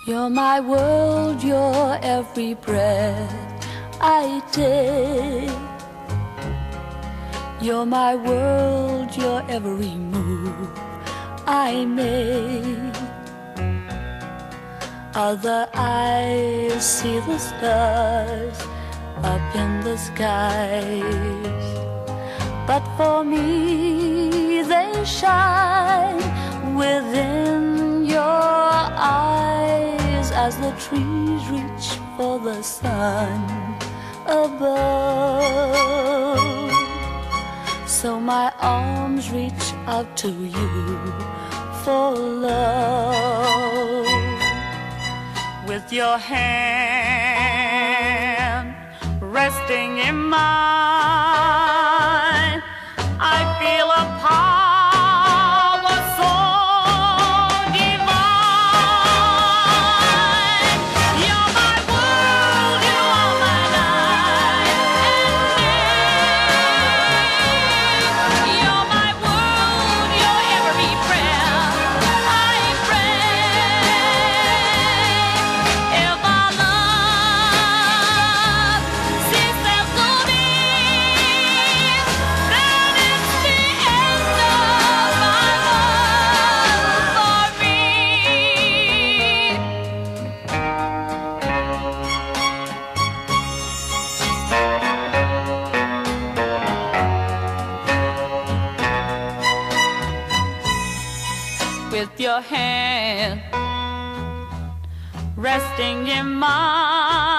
You're my world, you're every breath I take. You're my world, you're every move I make. Other eyes see the stars up in the skies, but for me they shine within your eyes as the trees reach for the sun above. So my arms reach out to you for love. With your hand resting in mine, I feel a power so divine. You're my world, you are my night and day. You're my world, you're every prayer I pray. If our love ceases to be, then it's the end of my world for me. With your hand resting in mine,